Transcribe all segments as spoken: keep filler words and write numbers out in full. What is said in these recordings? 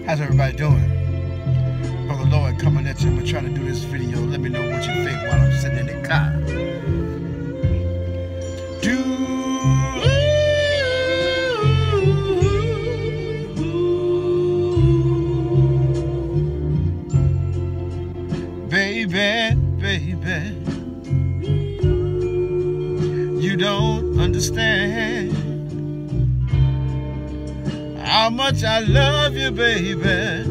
How's everybody doing? Brother Lloyd coming at you. I'm trying to do this video. Let me know what you think while I'm sitting in the car. Do baby, baby, you don't understand how much I love you, baby.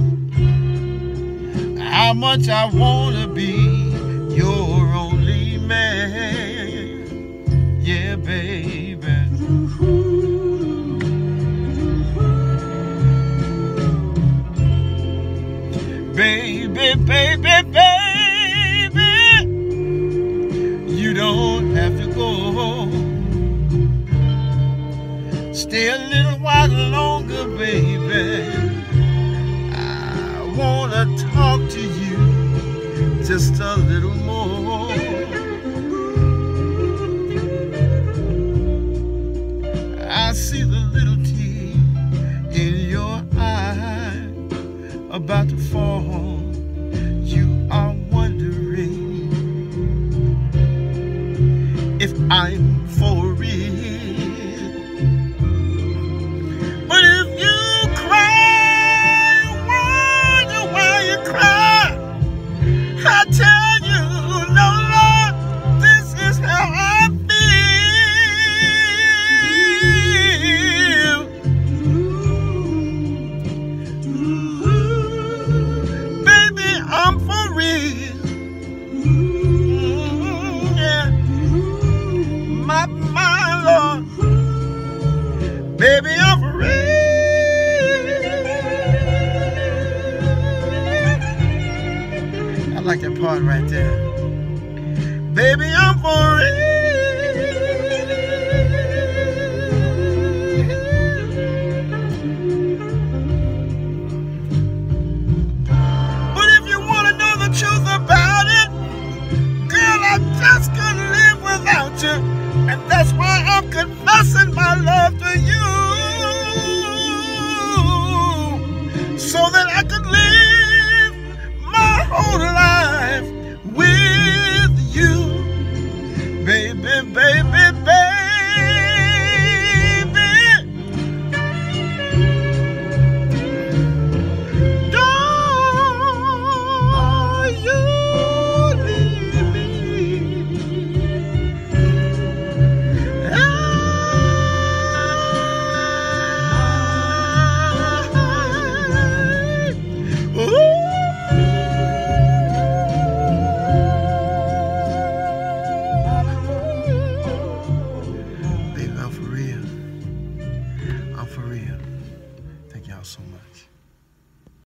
How much I wanna be your only man. Yeah, baby. Baby, baby, baby, you don't have to go. Stay a little while longer, baby. I wanna talk to you just a little more. I see the little tear in your eye about to fall. You are wondering if I'm for real. But if you cry, wonder why you cry, I tell you, no, Lord, this is how I feel. Ooh, baby, I'm for real. Ooh, yeah. My, my Lord, baby, I'm for real. I like that part right there. Baby, I'm for real. But if you want to know the truth about it, girl, I just couldn't live without you. And that's why I'm confessing my love to you, so that I could live my whole life with you. Baby, baby, baby, don't you leave me. Baby, I'm for real. I'm for real. Thank y'all so much.